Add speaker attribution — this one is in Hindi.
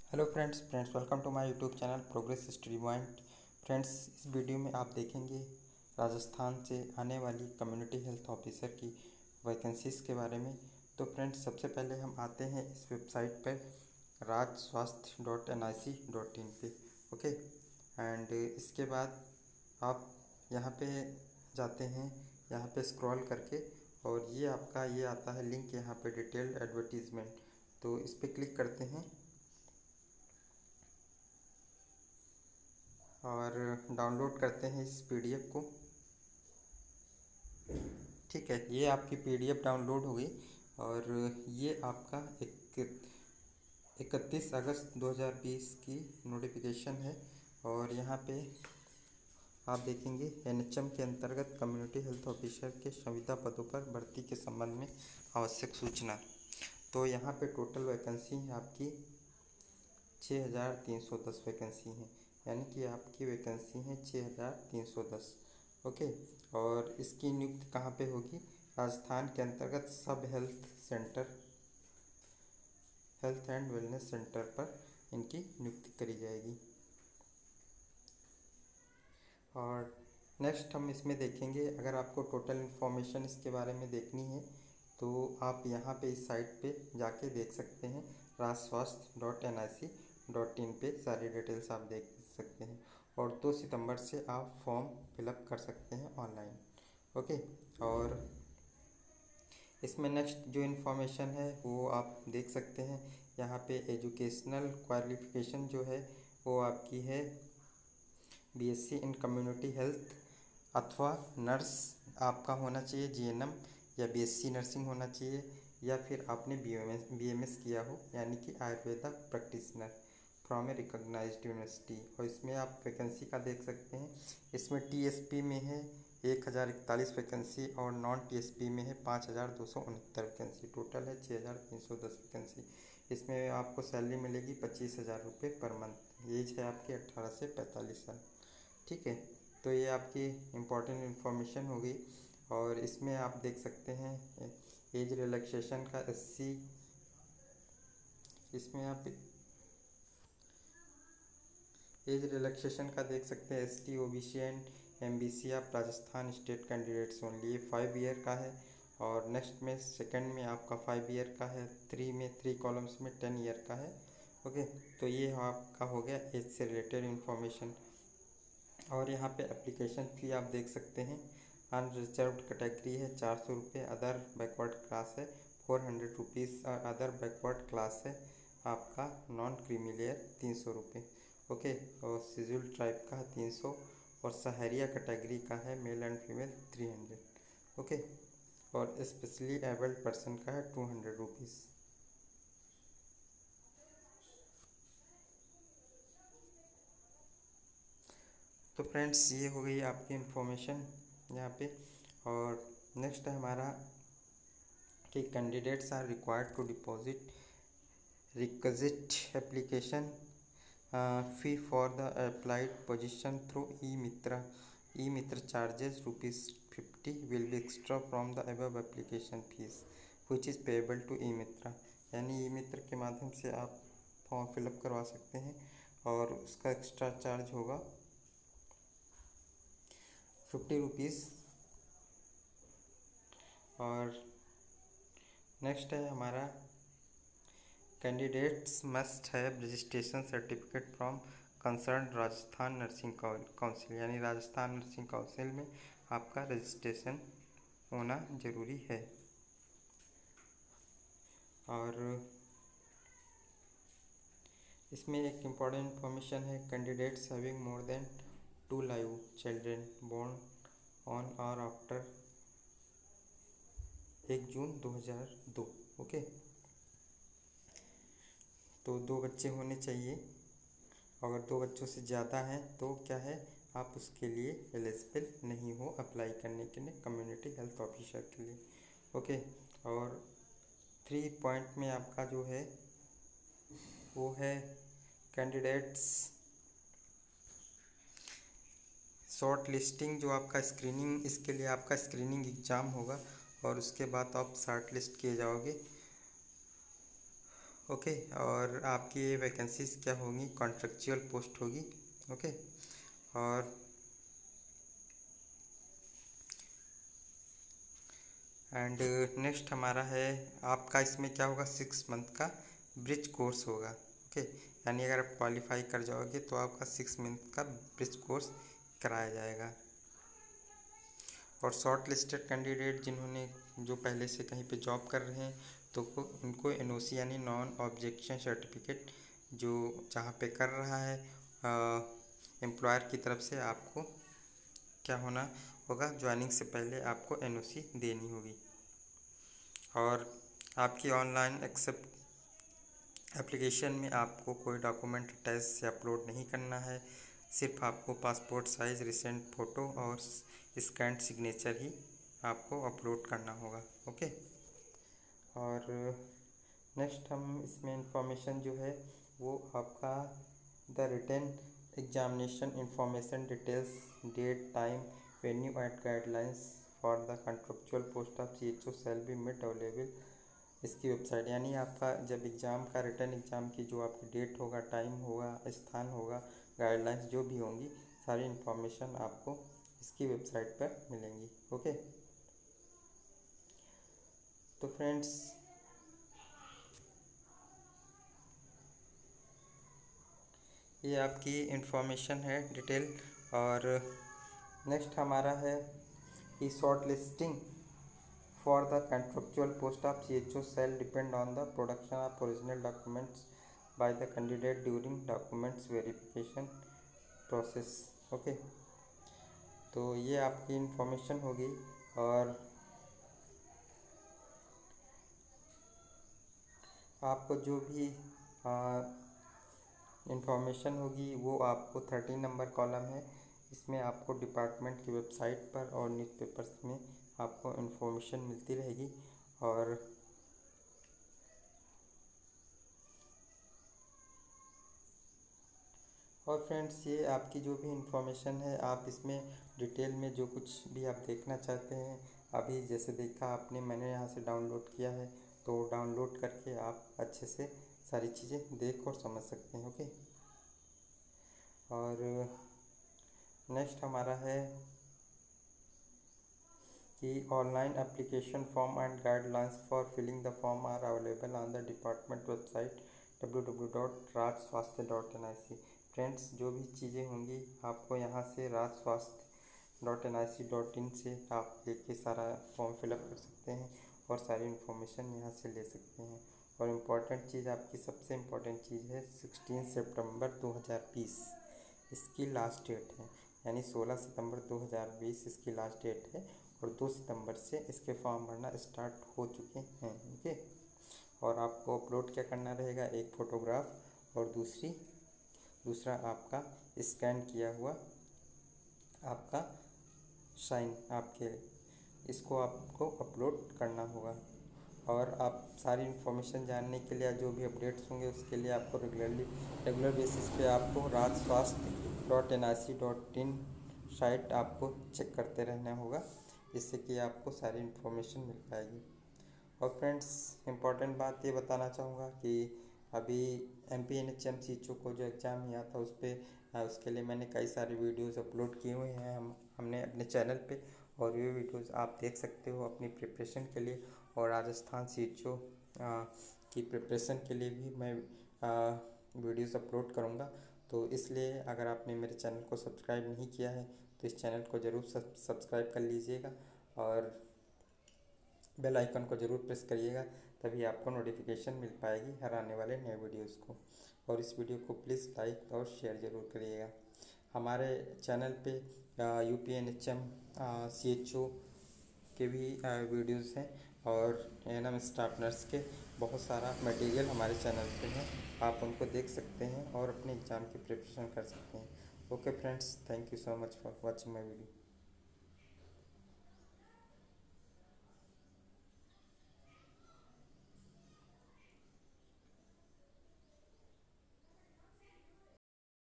Speaker 1: Hello friends welcome to my YouTube channel progress study point. Friends, इस वीडियो में आप देखेंगे राजस्थान से आने वाली कम्युनिटी हेल्थ ऑफिसर की वैकेंसीज़ के बारे में। तो फ्रेंड्स, सबसे पहले हम आते हैं इस वेबसाइट पर rajswasth.nic.in पे। ओके, एंड इसके बाद आप यहाँ पे जाते हैं, यहाँ पे स्क्रॉल करके, और ये आपका ये आता है लिंक यहाँ पे डिटेल्ड एडवर्टीज़मेंट। तो इस पर क्लिक करते हैं और डाउनलोड करते हैं इस पीडीएफ को। ठीक है, ये आपकी पीडीएफ डाउनलोड हो गई और ये आपका 31 अगस्त 2020 की नोटिफिकेशन है। और यहाँ पे आप देखेंगे एनएचएम के अंतर्गत कम्युनिटी हेल्थ ऑफिसर के संविदा पदों पर भर्ती के संबंध में आवश्यक सूचना। तो यहाँ पे टोटल वैकेंसी है आपकी 6310 वैकेंसी है, यानी कि आपकी वैकेंसी है 6310। ओके, और इसकी नियुक्ति कहाँ पे होगी? राजस्थान के अंतर्गत सब हेल्थ एंड वेलनेस सेंटर पर इनकी नियुक्ति करी जाएगी। और नेक्स्ट हम इसमें देखेंगे, अगर आपको टोटल इन्फॉर्मेशन इसके बारे में देखनी है तो आप यहाँ पे इस साइट पे जाके देख सकते हैं। rajswasth.nic.in पे सारी डिटेल्स आप देख सकते हैं और 2 सितंबर से आप फॉर्म फिलअप कर सकते हैं ऑनलाइन। ओके, और इसमें नेक्स्ट जो इन्फॉर्मेशन है वो आप देख सकते हैं। यहाँ पे एजुकेशनल क्वालिफिकेशन जो है वो आपकी है बीएससी इन कम्युनिटी हेल्थ अथवा नर्स आपका होना चाहिए, जीएनएम या बीएससी नर्सिंग होना चाहिए, या फिर आपने बीएमएस किया हो, यानी कि Ayurveda practitioner from a recognised university. और इसमें आप वैकेंसी का देख सकते हैं। इसमें टीएसपी में है 1041 वैकेंसी और नॉन टीएसपी में है 5269 वैकेंसी। टोटल है 6310 वैकेंसी। इसमें आपको सैलरी मिलेगी 25,000 रुपये पर मंथ। एज है आपकी 18 से 45 साल। ठीक है, तो ये आपकी इम्पोर्टेंट इन्फॉर्मेशन हो गई। और इसमें आप देख सकते हैं एज रिलैक्सेशन का 80, इसमें आप एज रिलैक्सेशन का देख सकते हैं एसटी, ओबीसी एंड एमबीसी आप राजस्थान स्टेट कैंडिडेट्स ओनली। ये 5 ईयर का है। और नेक्स्ट में सेकंड में आपका 5 ईयर का है, 3 कॉलम्स में 10 ईयर का है। ओके, तो ये आपका हो गया एज से रिलेटेड इन्फॉर्मेशन। और यहाँ पे एप्लीकेशन फ़ी आप देख सकते हैं। अनरिजर्व्ड कैटेगरी है 400 रुपये, अदर बैकवर्ड क्लास है 400 रुपीज़, और अदर बैकवर्ड क्लास है आपका नॉन क्रीमी लेयर 300 रुपये। ओके, और शेड्यूल्ड ट्राइब का है 300, और सहारिया कैटेगरी का है मेल एंड फीमेल 300। ओके, और स्पेशली एबल्ड पर्सन का है 200 रुपीज़। तो फ्रेंड्स, ये हो गई आपकी इन्फॉर्मेशन यहाँ पे। और नेक्स्ट है हमारा कि candidates are required to deposit requisite application fee for the applied position through e Mitra charges ₹50 will be extra from the above application fees which is payable to e Mitra. यानी ई मित्र के माध्यम से आप फॉर्म फिलअप करवा सकते हैं और उसका एक्स्ट्रा चार्ज होगा 50 रुपीज़। और नेक्स्ट है हमारा candidates must have registration certificate from concern Rajasthan nursing council. यानी राजस्थान नर्सिंग काउंसिल में आपका रजिस्ट्रेशन होना ज़रूरी है। और इसमें एक इम्पॉर्टेंट इन्फॉर्मेशन है, candidates having more than 2 live children born on और आफ्टर 1 जून 2002। ओके, तो 2 बच्चे होने चाहिए। अगर 2 बच्चों से ज़्यादा हैं तो क्या है, आप उसके लिए एलिजिबल नहीं हो अप्लाई करने के लिए कम्युनिटी हेल्थ ऑफिसर के लिए। ओके, और 3 पॉइंट में आपका जो है वो है कैंडिडेट्स शॉर्ट लिस्टिंग, जो आपका स्क्रीनिंग, इसके लिए आपका स्क्रीनिंग एग्ज़ाम होगा और उसके बाद आप शॉर्ट लिस्ट किए जाओगे। ओके। और आपकी ये वैकेंसीज क्या होंगी, कॉन्ट्रेक्चुअल पोस्ट होगी। ओके। और एंड नेक्स्ट हमारा है आपका इसमें क्या होगा, 6 मंथ का ब्रिज कोर्स होगा। ओके, यानी अगर आप क्वालिफाई कर जाओगे तो आपका 6 मंथ का ब्रिज कोर्स कराया जाएगा। और शॉर्ट लिस्टेड कैंडिडेट जिन्होंने जो पहले से कहीं पे जॉब कर रहे हैं तो उनको एनओसी यानी नॉन ऑब्जेक्शन सर्टिफिकेट जो जहाँ पे कर रहा है एम्प्लॉयर की तरफ से आपको क्या होना होगा, ज्वाइनिंग से पहले आपको एनओसी देनी होगी। और आपकी ऑनलाइन एक्सेप्ट एप्लीकेशन में आपको कोई डॉक्यूमेंट अटैच से अपलोड नहीं करना है, सिर्फ आपको पासपोर्ट साइज़ रिसेंट फ़ोटो और स्कैन सिग्नेचर ही आपको अपलोड करना होगा। ओके। और नेक्स्ट हम इसमें इंफॉर्मेशन जो है वो आपका the written examination information details, date, time, venue and guidelines for the contractual post of CHO shall be made available. इसकी वेबसाइट यानी आपका जब एग्ज़ाम का रिटर्न एग्ज़ाम की जो आपकी डेट होगा, टाइम होगा, स्थान होगा, गाइडलाइंस जो भी होंगी, सारी इन्फॉर्मेशन आपको इसकी वेबसाइट पर मिलेंगी। ओके। तो फ्रेंड्स ये आपकी इन्फॉर्मेशन है डिटेल। और नेक्स्ट हमारा है कि short listing for the contractual post of CHO shall depend on the production of original documents by the candidate during documents verification process. Okay, तो ये आपकी इन्फॉर्मेशन होगी। और आपको जो भी इंफॉर्मेशन होगी वो आपको 13 नंबर कॉलम है, इसमें आपको डिपार्टमेंट की वेबसाइट पर और न्यूज़पेपर्स में आपको इन्फॉर्मेशन मिलती रहेगी। और फ्रेंड्स ये आपकी जो भी इंफॉर्मेशन है आप इसमें डिटेल में जो कुछ भी आप देखना चाहते हैं, अभी जैसे देखा आपने, मैंने यहाँ से डाउनलोड किया है, तो डाउनलोड करके आप अच्छे से सारी चीज़ें देख और समझ सकते हैं। ओके। और नेक्स्ट हमारा है कि online application form and guidelines for filling the form are available on the department website www.rajswasthya.nic। Friends जो भी चीज़ें होंगी आपको यहाँ से rajswasthya.nic.in से आप लेके सारा फॉर्म फिलअप कर सकते हैं और सारी इन्फॉर्मेशन यहाँ से ले सकते हैं। और इम्पॉर्टेंट चीज़, आपकी सबसे इम्पॉर्टेंट चीज़ है 16 सितंबर 2020 इसकी लास्ट डेट है, यानी 16 सितंबर 2020 इसकी लास्ट डेट है और 2 सितंबर से इसके फॉर्म भरना स्टार्ट हो चुके हैं। ओके। और आपको अपलोड क्या करना रहेगा, एक फ़ोटोग्राफ और दूसरा आपका स्कैन किया हुआ आपका साइन आपके, इसको आपको अपलोड करना होगा। और आप सारी इन्फॉर्मेशन जानने के लिए जो भी अपडेट्स होंगे उसके लिए आपको रेगुलर बेसिस पे आपको rajswasthya.nic.in साइट आपको चेक करते रहना होगा, जिससे कि आपको सारी इन्फॉर्मेशन मिल पाएगी। और फ्रेंड्स इम्पॉर्टेंट बात ये बताना चाहूँगा कि अभी MPNHM CHO को जो एग्ज़ाम हुआ था उसके लिए मैंने कई सारे वीडियोस अपलोड किए हुए हैं हमने अपने चैनल पे, और ये वीडियोस आप देख सकते हो अपनी प्रिपरेशन के लिए। और राजस्थान CHO की प्रिपरेशन के लिए भी मैं वीडियोस अपलोड करूँगा, तो इसलिए अगर आपने मेरे चैनल को सब्सक्राइब नहीं किया है तो इस चैनल को ज़रूर सब्सक्राइब कर लीजिएगा और बेल आइकन को ज़रूर प्रेस करिएगा, तभी आपको नोटिफिकेशन मिल पाएगी हर आने वाले नए वीडियोस को। और इस वीडियो को प्लीज़ लाइक और शेयर ज़रूर करिएगा। हमारे चैनल पे UPNHM CHO के भी वीडियोस हैं और ANM स्टाफ नर्स के बहुत सारा मटेरियल हमारे चैनल पे है, आप उनको देख सकते हैं और अपने एग्ज़ाम की प्रिपरेशन कर सकते हैं। Okay friends, thank you so much for watching my video.